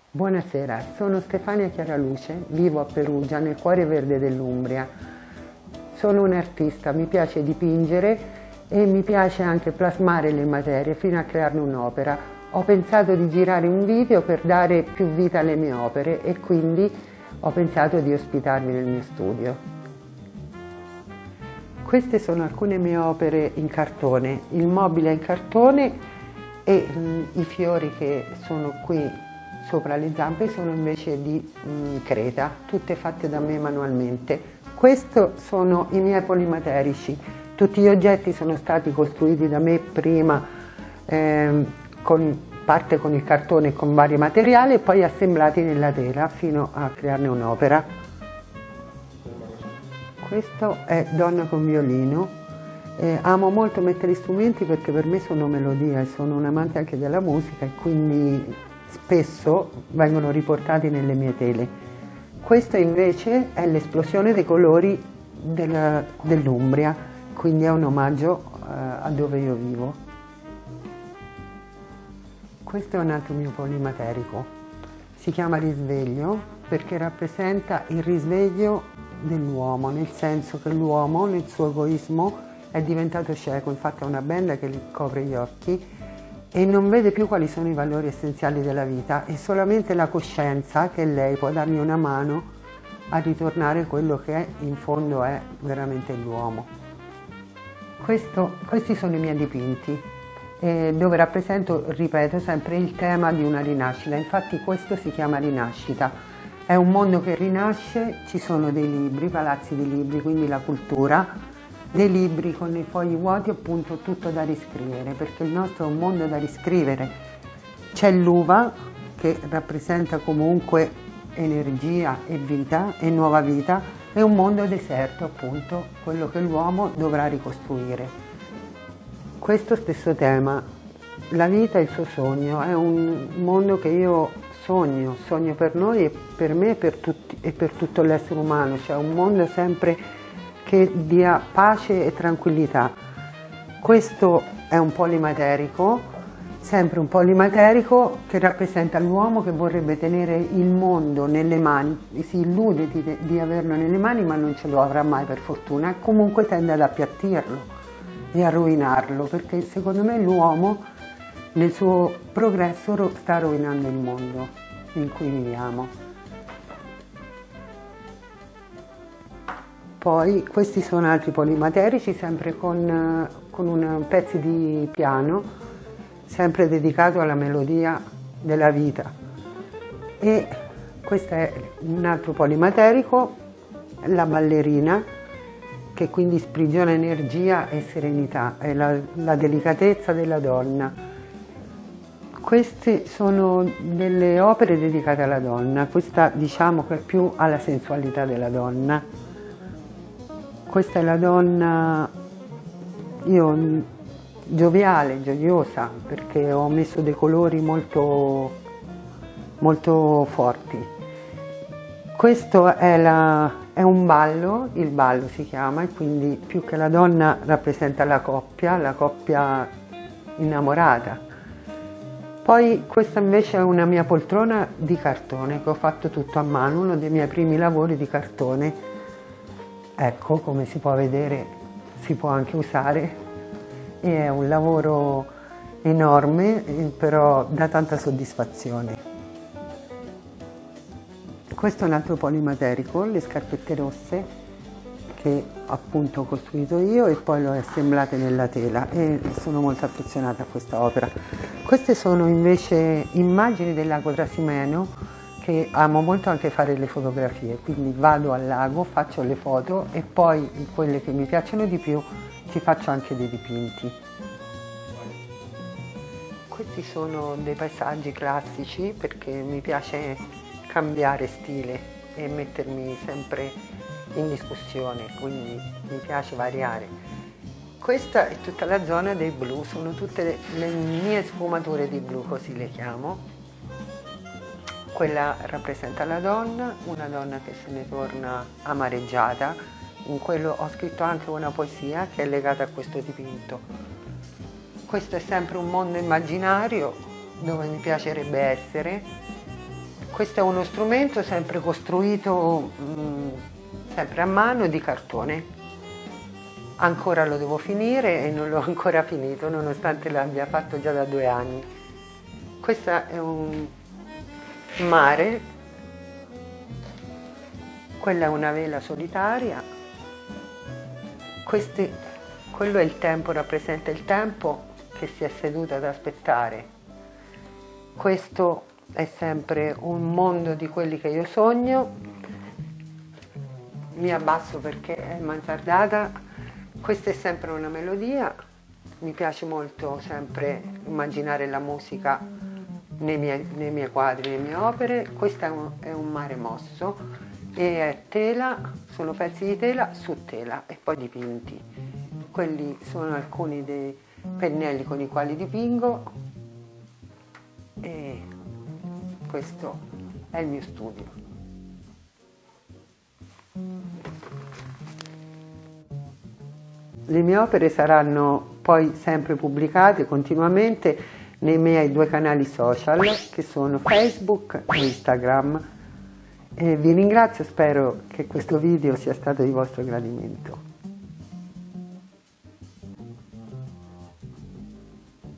Buonasera, sono Stefania Chiaraluce, vivo a Perugia, nel cuore verde dell'Umbria. Sono un'artista, mi piace dipingere e mi piace anche plasmare le materie fino a crearne un'opera. Ho pensato di girare un video per dare più vita alle mie opere e quindi ho pensato di ospitarvi nel mio studio. Queste sono alcune mie opere in cartone, il mobile è in cartone e i fiori che sono qui sopra le zampe sono invece di creta, tutte fatte da me manualmente. Questi sono i miei polimaterici, tutti gli oggetti sono stati costruiti da me prima, parte con il cartone e con vari materiali e poi assemblati nella tela fino a crearne un'opera. Questo è Donna con violino. Amo molto mettere strumenti perché per me sono melodia e sono un amante anche della musica e quindi spesso vengono riportati nelle mie tele. Questo invece è l'esplosione dei colori dell'Umbria, quindi è un omaggio a dove io vivo. Questo è un altro mio polimaterico, si chiama Risveglio perché rappresenta il risveglio dell'uomo, nel senso che l'uomo nel suo egoismo è diventato cieco, infatti ha una benda che gli copre gli occhi e non vede più quali sono i valori essenziali della vita e solamente la coscienza, che lei può dargli una mano a ritornare a quello che in fondo è veramente l'uomo. Questi sono i miei dipinti, dove rappresento, ripeto, sempre il tema di una rinascita, infatti questo si chiama Rinascita. È un mondo che rinasce, ci sono dei libri, palazzi di libri, quindi la cultura, dei libri con i fogli vuoti, appunto tutto da riscrivere, perché il nostro è un mondo da riscrivere. C'è l'uva che rappresenta comunque energia e vita e nuova vita, e un mondo deserto, appunto, quello che l'uomo dovrà ricostruire. Questo stesso tema, la vita e il suo sogno, è un mondo che io sogno per noi e per me e per tutto l'essere umano, cioè un mondo sempre che dia pace e tranquillità. Questo è un polimaterico, sempre un polimaterico che rappresenta l'uomo che vorrebbe tenere il mondo nelle mani, si illude di averlo nelle mani ma non ce lo avrà mai per fortuna e comunque tende ad appiattirlo e a rovinarlo, perché secondo me l'uomo nel suo progresso sta rovinando il mondo in cui viviamo. Poi questi sono altri polimaterici, sempre con pezzi di piano, sempre dedicato alla melodia della vita. E questo è un altro polimaterico, la ballerina, che quindi sprigiona energia e serenità, è la delicatezza della donna. Queste sono delle opere dedicate alla donna, questa diciamo che è più alla sensualità della donna. Questa è la donna, gioviale, gioiosa, perché ho messo dei colori molto, molto forti. Questo è un ballo, il ballo si chiama, e quindi più che la donna rappresenta la coppia innamorata. Poi questa invece è una mia poltrona di cartone che ho fatto tutto a mano, uno dei miei primi lavori di cartone. Ecco, come si può vedere, si può anche usare e è un lavoro enorme, però dà tanta soddisfazione. Questo è un altro polimaterico, le scarpette rosse, che appunto ho costruito io e poi le ho assemblate nella tela e sono molto affezionata a questa opera. Queste sono invece immagini del lago Trasimeno, che amo molto anche fare le fotografie, quindi vado al lago, faccio le foto e poi quelle che mi piacciono di più ci faccio anche dei dipinti. Questi sono dei paesaggi classici perché mi piace cambiare stile e mettermi sempre in discussione, quindi mi piace variare. Questa è tutta la zona dei blu, sono tutte le mie sfumature di blu, così le chiamo. Quella rappresenta la donna, una donna che se ne torna amareggiata. In quello ho scritto anche una poesia che è legata a questo dipinto. Questo è sempre un mondo immaginario dove mi piacerebbe essere Questo è uno strumento sempre costruito sempre a mano di cartone. Ancora lo devo finire e non l'ho ancora finito, nonostante l'abbia fatto già da 2 anni. Questo è un mare, quella è una vela solitaria, quello è il tempo, rappresenta il tempo che si è seduto ad aspettare. Questo è sempre un mondo di quelli che io sogno. Mi abbasso perché è mansardata. Questa è sempre una melodia. Mi piace molto sempre immaginare la musica nei miei quadri, nelle mie opere. Questo è un mare mosso e è tela, sono pezzi di tela su tela e poi dipinti. Quelli sono alcuni dei pennelli con i quali dipingo e questo è il mio studio. Le mie opere saranno poi sempre pubblicate continuamente nei miei 2 canali social che sono Facebook e Instagram. E vi ringrazio, spero che questo video sia stato di vostro gradimento.